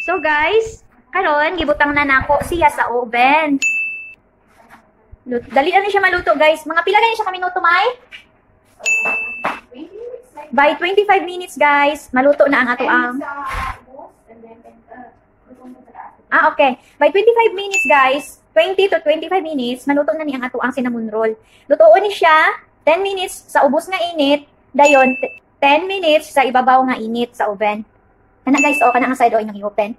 So guys, karon gibutang na nako siya sa oven. Dali na siya maluto guys. Mga pila na siya minuto may? By 25 minutes guys, maluto na ang ato ang. Okay. By 25 minutes guys, 20 to 25 minutes, maluto na ni ang ato ang cinnamon roll. Lutoon ni siya 10 minutes sa ubos nga init, dayon 10 minutes sa ibabaw nga init sa oven. Kana guys, kana ang side o inyong i-open.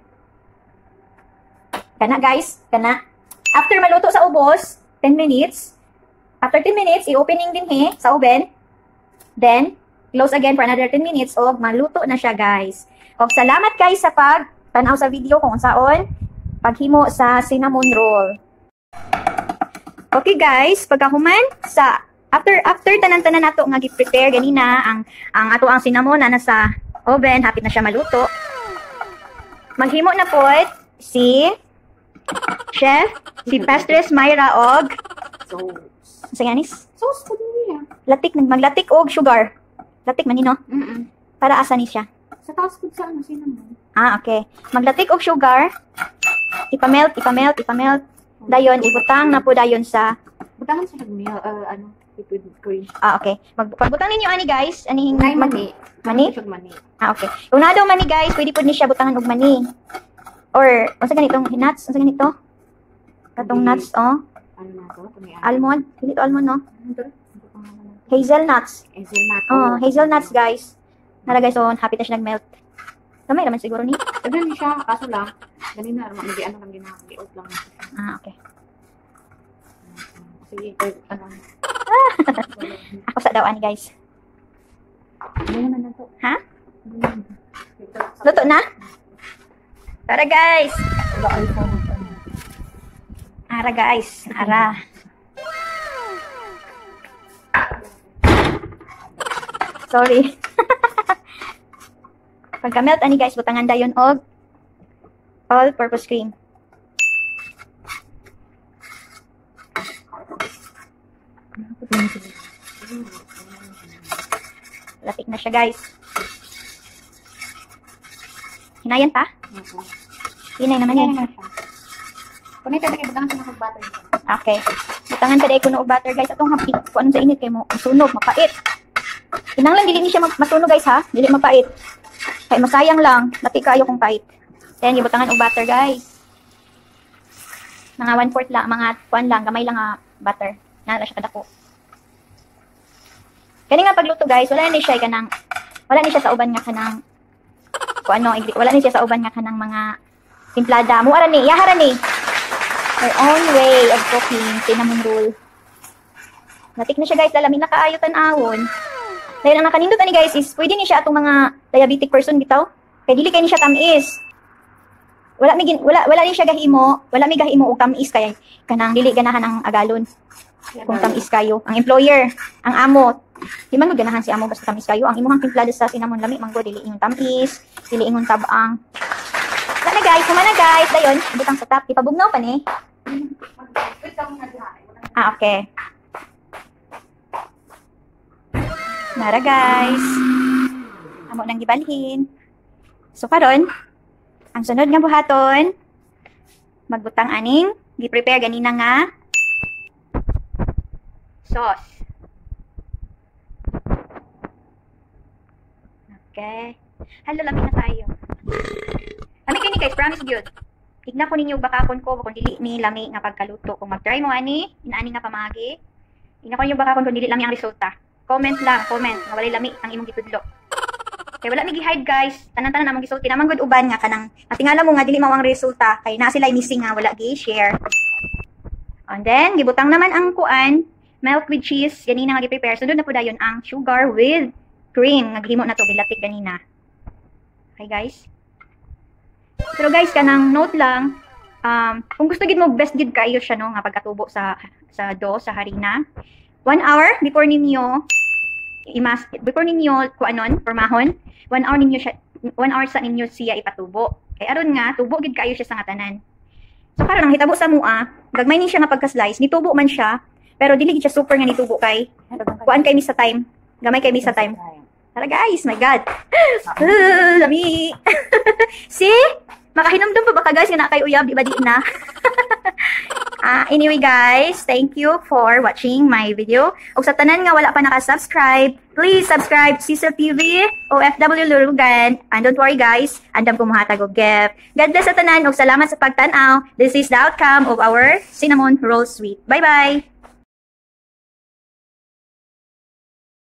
Kana guys, kana. After maluto sa ubos, 10 minutes. After 10 minutes, i-opening din sa oven. Then, close again for another 10 minutes o maluto na siya guys. O salamat guys sa pag-tanaw sa video kung saon paghimo sa cinnamon roll. Okay guys, pagkahuman sa after tanan-tanan nato nga gi-prepare ganina ang ato ang cinnamon na nasa oven, hapit na siya maluto. Maghimo na po si Chef, si Pastres Myra og Sayanis? Sauce po niya. Latik, maglatik og sugar. Latik man no? Para asa ni siya? Sa taas po sa cinnamon. Okay. Maglatik og sugar. Ipamelt. Dayon, ibutang na po dayon sa butangan sa nagmil, liquid cream. Okay. Pagbutang ninyo ani guys, anihing mani. Mani? Okay. Kung na daw mani guys, pwede po ni siya butangan og mani. Or, unsa ganitong nuts? Unsa ganito? Katong nuts, Ano na to? Almond. Hindi to almond, no? Hazelnuts. Hazelnuts, guys. Nara guys, so, happy na siya nag-melt. Kamay naman siguro ni. Ganun siya, kaso lang. Ganun na, mag-ano lang din na, mag-out lang. Okay. Sige, Ako sa daw, ani guys. Ano naman na to? Ha? Luto na? Tara guys! Ara guys, ara. Sorry. Pagka-melt ani guys, butangan dayon og all-purpose cream. Latik na siya guys. Hinayan pa? Hinay naman yan. Kung ito, butangan sa mga butter. Okay. Butangan pa dahil kuno og butter guys. Atong hapit. Kung anong sa init kayo mo. Masunog, mapait. Kinanglan, dili ni siya masunog guys ha. Dili mapait. Kaya masayang lang. Lati kayo kung pait. Then, ibutangan og butter guys. Mga 1/4 lang. Mga kuan lang. Gamay lang butter. Nala siya kadako. Kani nga pagluto guys, wala ni siya sa uban nga kanang wala ni siya sa uban nga kanang mga timplada. Muara ni, yahara ni. Our own way of cooking cinnamon roll. Natik na siya guys, lalamin na kaayo tan-awon. Dahil ang nakanindot ani guys is pwede ni siya atong mga diabetic person bitaw. Kay dili kay ni siya tamis. Wala ni siya gahimo, wala mi gahimo og tamis kay kanang dili ganahan ang agalon. Kung tamis kayo, ang employer, ang amo, di man ganahan si amo basta tamis kayo. Ang imuhang timplado sa cinnamon lami manggo dili ingon tamis, dili ingon tabang. Sana guys, kumana guys, dayon, butang sa top, ipabugnaw pa ni. Okay. Nara guys. Amo nang gibalhin. So karon, ang sunod nga buhaton, magbutang aning gi-prepare ganina nga sauce. Okay. Halo, lamig na tayo. Lamig kayo ni guys, promise good. Tignan ko ninyo bakakon ko kung dili ni lami nga pagkaluto. Kung mag-try mo ani, inaani nga pamagi. Tignan ko ninyo bakakon kung dili lami ang resulta. Comment lang, comment. Nga walay lami ang imong gitudlo. Kaya wala mi gi-hide guys. Tanan-tanan namang gisulti. Namang good uban nga kanang matingala mo nga dili mao ang resulta. Kay na sila missing nga wala gi-share. And then, gibutang naman ang kuan, milk with cheese. Ganina nga gi-prepare. Sunod na po dayon ang sugar with cream. Naghimo na to gilatik ganina. Okay guys. Pero guys, kanang note lang, kung gusto gid mo best gid kayo siya no nga pagkatubo sa dough sa harina. 1 hour before ninyo kuanon formahon, 1 hour ninyo siya 1 hour sa ninyo siya ipatubo. Kay aron nga tubo gid kayo siya sa ngatanan. So karon ang hitabo sa mua, gagmay ni siya nga pagka-slice, nitubo man siya, pero dili gid siya super nga nitubo kay kuan kay mi sa time. Gamay kay mi sa time. Tara guys, my god. Lami. See? Makahinumdum pa ba ka guys, nga na kay uyab, di ba di na? Anyway guys, thank you for watching my video. Ug sa tanan nga wala pa naka-subscribe, please subscribe Cecil TV, OFW Lurugan. And don't worry guys, andam ko mahatag og gift. God bless sa tanan ug salamat sa pagtan-aw. This is the outcome of our cinnamon roll sweet. Bye-bye!